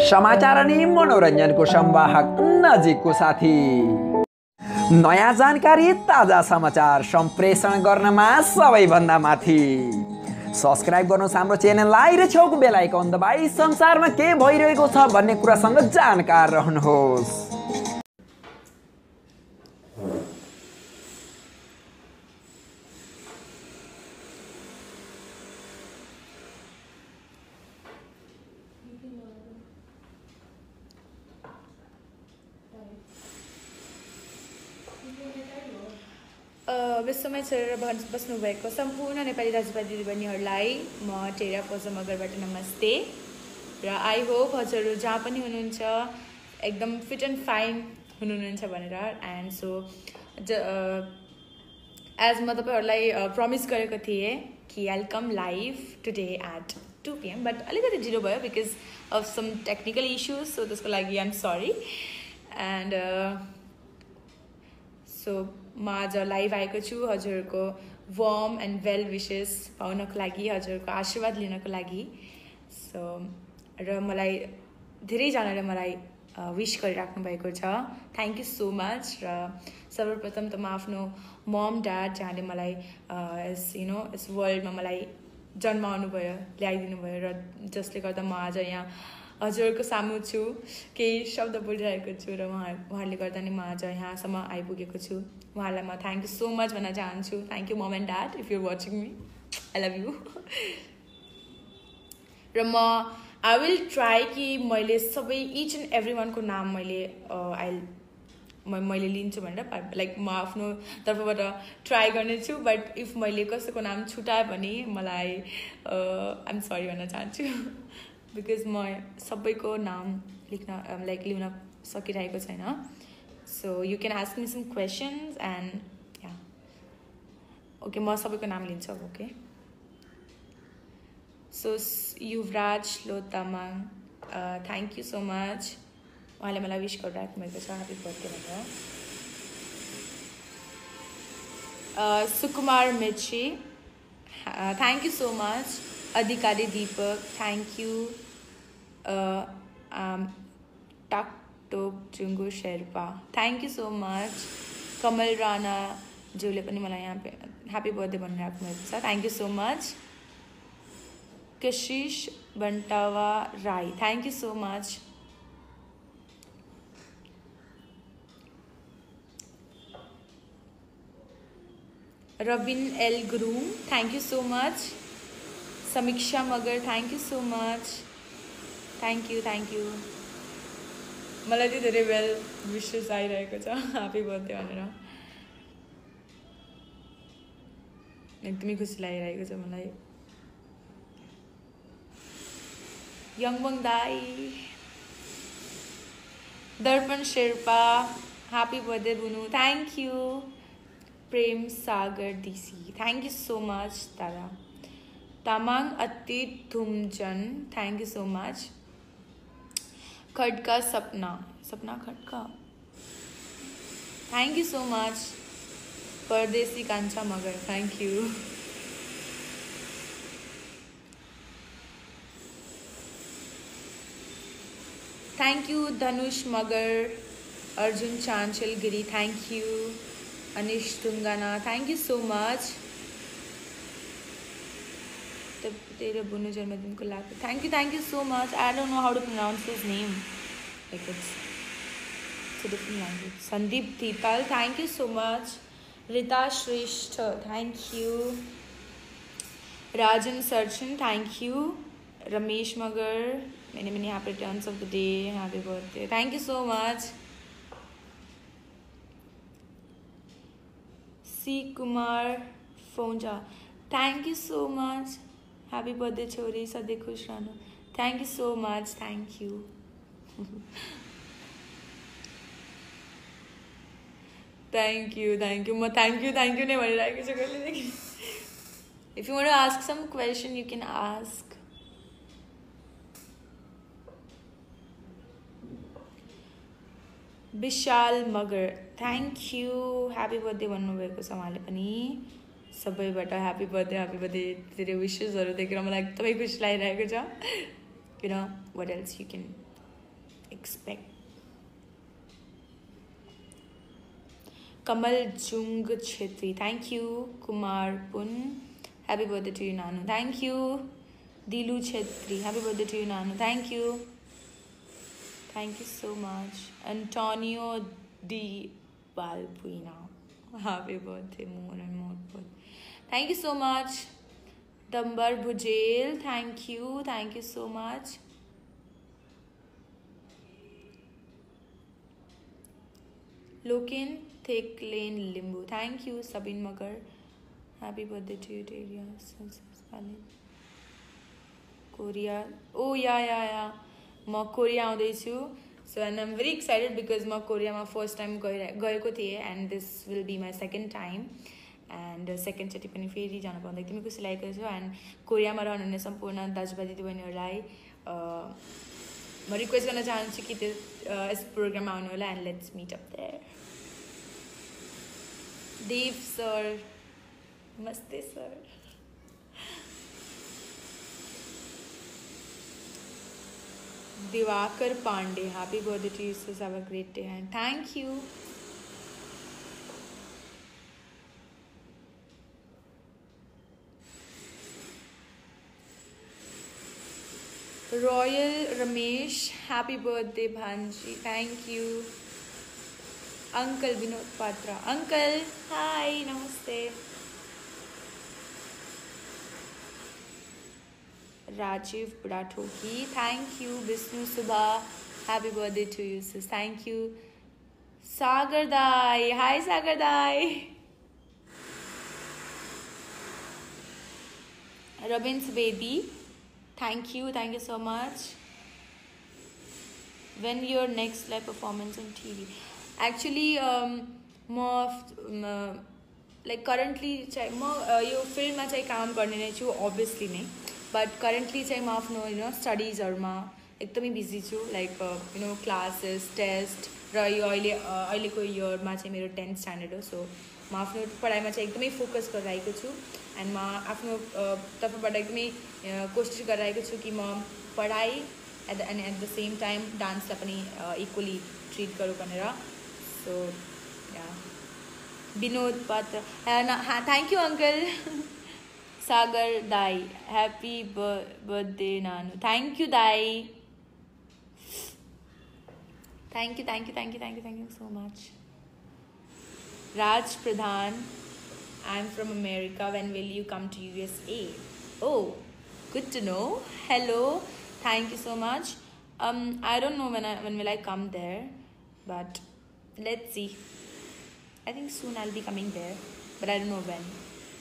समाचार अनि मनोरञ्जनको संवाहक नजिकको साथी। नयाँ जानकारी, ताजा समाचार सम्प्रेषण गर्नमा सबैभन्दा माथि। सब्स्क्राइब गर्नुहोस् हाम्रो च्यानललाई र छेउको बेल आइकन दबाई संसारमा के भइरहेको छ भन्ने कुरासँग जानकार रहनुहोस्। विश्वमै छोडेर बस्नुभएको सम्पूर्ण नेपाली दाजुभाइ दिदीबहिनीहरूलाई म टेरा पोजा मगरबाट नमस्ते र आई होप हजुरहरू जहाँ पनि हुनुहुन्छ एकदम फिट एन्ड फाइन हुनुहुन्छ भनेर। एन्ड सो एज म तपाईँहरूलाई प्रमिस गरेको थिएँ कि I will come live today at 2 PM, but अलिकति ढिलो भयो because of some technical issues, so त्यसको लागि आइ एम सरी। एन्ड सो म आज लाइभ आएको छु हजुरहरूको वार्म एन्ड वेल विसेस पाउनको लागि, हजुरहरूको आशीर्वाद लिनको लागि। सो र मलाई धेरैजनाले मलाई विश गरिराख्नु भएको छ, थ्याङ्क यू सो मच। र सर्वप्रथम त म आफ्नो मम ड्याड जहाँले मलाई यस वर्ल्डमा मलाई जन्माउनु भयो, ल्याइदिनु भयो र जसले गर्दा म आज यहाँ हजुरहरूको सामु छु, केही शब्द बोलिरहेको छु र उहाँहरूले गर्दा नि म आज यहाँसम्म आइपुगेको छु। उहाँहरूलाई म थ्याङ्क यू सो मच भन्न चाहन्छु। Thank you mom and dad, if you watching me, I love you. Raw I will try कि मैले सबै इच एन्ड एभ्री वानको नाम मैले लिन्छु भनेर, लाइक म आफ्नो तर्फबाट ट्राई गर्नेछु। बट इफ मैले कसैको नाम छुटाएँ भने मलाई आइ एम सरी भन्न चाहन्छु बिकज म सबैको नाम लिन सकिरहेको छैन। So you can ask me some questions and yeah okay, म सबैको नाम लिन्छु अब। Okay, so Yuvraj Lotamang, thank you so much. उहाँले मलाई विश गरिराख्नु भएको छ ह्याप्पी बर्थडे भनेर। Sukumar Mechi, thank you so much. Adhikari Deepak, thank you. Taktok Jungu Sherpa, thank you so much. Kamal Rana ज्यूले पनि मलाई यहाँ ह्याप्पी बर्थडे भनिराख्नु भएको छ, thank you so much. Kashish Bantawa Rai, thank you so much. Rabin L Gurung, thank you so much. Samiksha Magar, thank you so much, thank you. मलाई चाहिँ धेरै well विसेस आइरहेको छ ह्याप्पी बर्थडे भनेर, एकदमै खुसी लागिरहेको छ मलाई। यङबङ दाई, दर्पण शेर्पा, ह्याप्पी बर्थडे बुनु, thank you. Prem Sagar DC, thank you so much दादा। Tamang Atit Dhumjan, thank you so much. Khadka Sapna Khadka, thank you so much. Pardeshi Kanchha Magar, thank you. Thank you Dhanush Magar. Arjun Chanchal Giri, thank you. Anish Dhungana, thank you so much. तेरो बुनु जन्मदिनको लागि thank you so much. I don't know how to pronounce his name, like it's a different language. Sandeep Thipal, thank you so much. Rita Shrestha, thank you. Rajan Sarchan, thank you. Ramesh Magar, many happy returns of the day, happy birthday, thank you so much. C Kumar Phonja, thank you so much. Happy birthday छोरी, सधैँ खुस रहनु, thank you so much, thank you. Thank you. म thank you नै भनिरहेको छु कहिलेदेखि। If you want to ask some question you can ask. विशाल मगर, थ्याङ्क यू, ह्याप्पी बर्थडे भन्नुभएको छ उहाँले पनि। सबैबाट ह्याप्पी बर्थडे धेरै विसेसहरू देखेर मलाई एकदमै खुसी लागिरहेको छ। You know, what else you can expect. Kamal Jung Chetri, thank you. Kumar Pun, happy birthday to you, Nanu. Thank you. Dilu Chetri, happy birthday to you, Nanu. Thank you. Thank you so much. Antonio D. Balbuena, happy birthday, more and more birthday. Thank you so much. Dambar Bujel, thank you. Thank you so much. Lokin Thick Lane Limbu, thank you. Sabin Magar, happy birthday to you, Deria. Korea, oh yeah. Ma Korea आउँदैछु. So and I'm very excited because ma Korea ma first time गएको थिएँ and this will be my second time. And second चोटि पनि फेरि जान पाउँदा एकदमै खुसी लागेको छ. And कोरियामा रहनुहुने सम्पूर्ण दाजुभाइ दिदीबहिनीहरूलाई म रिक्वेस्ट गर्न चाहन्छु कि त्यो यस प्रोग्राममा आउनु होला and let's meet up there. Dev sir, namaste sir. Divakar Pandey, happy birthday to you, sis. Have a great day and thank you. Royal Ramesh, happy birthday Bhanji, thank you. Uncle Vinod Patra, uncle, hi, namaste. Rajiv Budathoki, thank you. Vishnu Subha, happy birthday to you, sis. Thank you. Sagar Dai, hi Sagar Dai. Rabin Subedi, thank you so much. When your next live performance on TV? Actually, like currently, यो फिल्ममा चाहिँ काम गर्ने नै छु obviously नै. But currently चाहिँ म आफ्नो स्टडिजहरुमा एकदमै बिजी छु. Like classes, test र यो अहिलेको इयरमा चाहिँ मेरो 10th standard हो. So म आफ्नो पढाइमा चाहिँ एकदमै फोकस गरिरहेको छु and म आफ्नो तर्फबाट एकदमै कोशिश गरिरहेको छु कि म पढाइ and at the same time dance लाई पनि equally treat गरौँ भनेर. So yeah. Vinod Patra, thank you uncle. Sagar Dai, happy birthday Nanu. Thank you Dai. Thank you so much. Raj Pradhan, I'm from America. When will you come to USA? Oh, good to know. Hello, thank you so much. I don't know when will I come there, but let's see. I think soon I'll be coming there, but I don't know when.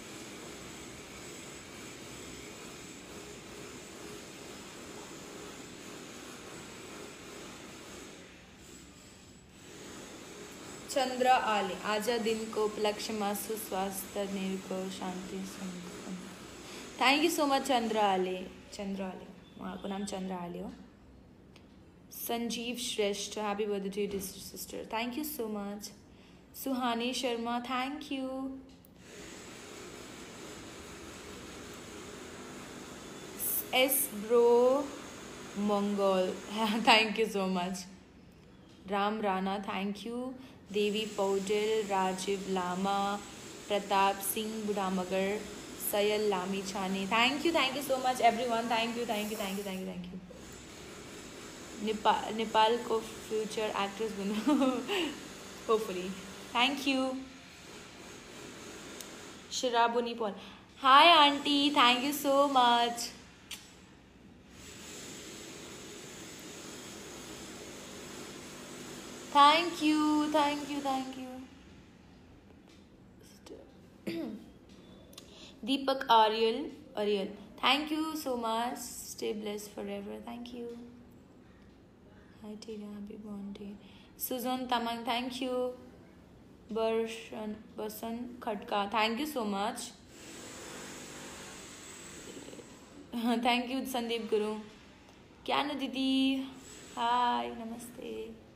चंद्र आले, आज दिन को उपलक्ष्यमा सुस्वास्थ्य निको शान्ति सम्पन्न. Thank you so much Chandra Aale. उहाँको नाम चंद्र आले हो. Sanjeev Shrestha, happy birthday to your sister. Thank you so much. Suhani Sharma, thank you. S bro Mangol, thank you so much. Ram Rana, thank you. Devi Paudel, Rajeev Lama, Pratap Singh Budhamagar, Sayal Lami Chhane, thank you so much everyone. Thank you. Nepal को फ्यूचर एक्ट्रेस बनो hopefully. Thank you. Sharabuni Paul, hi aunty, thank you so much. Thank you. Deepak Ariel, thank you so much. Stay blessed forever. Thank you. Hi Tina, happy birthday. Susan Tamang, thank you. Basan Khatka, thank you so much. Thank you Sandeep Guru. Kyanu Didi, hi, namaste.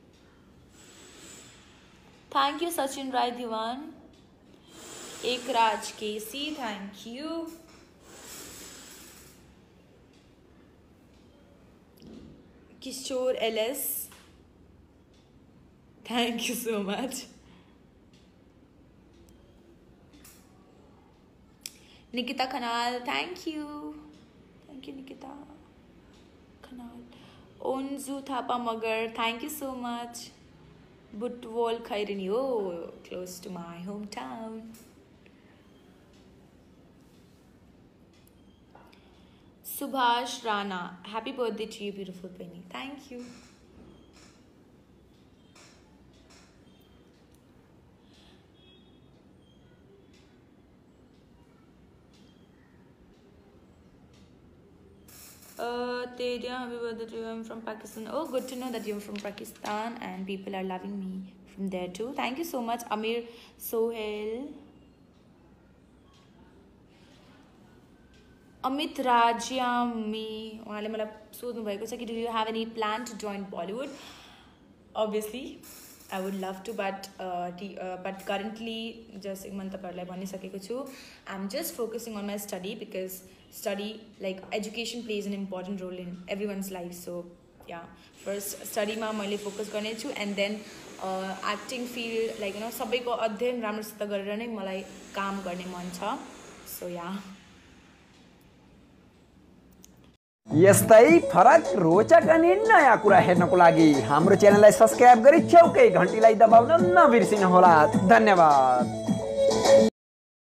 Thank you Sachin Rai Diwan. Ekraj Casey, thank you. Kishore LS, Thank you so much. Nikita Khanal, thank you. Thank you, Nikita Khanal. Onzu Thapa Magar, thank you so much. Butwal Khairini, oh, close to my hometown. Subhash Rana, happy birthday to you, beautiful Penny. Thank you. Teja, happy birthday to you. I'm from Pakistan. Oh, good to know that you're from Pakistan and people are loving me from there too. Thank you so much, Amir Sohail. Amit Rajyami, उहाँले मलाई सोध्नु भएको छ कि do you have any plan to join Bollywood? Obviously, I would love to, but currently just म तपाईहरुलाई भनिसकेको छु, I'm just focusing on my study because study, like education plays an important role in everyone's life. So yeah, first study मा मैले focus गर्ने छु and then acting field, like you know, सबैको अध्ययन राम्रोसित गरेर नै मलाई काम गर्ने मन छ. So yeah. यस्तै फरक रोचक अनि नयाँ कुरा हेर्नको लागि हाम्रो च्यानललाई सब्स्क्राइब गरी छेउकै घण्टीलाई दबाउन नबिर्सिनुहोला. धन्यवाद.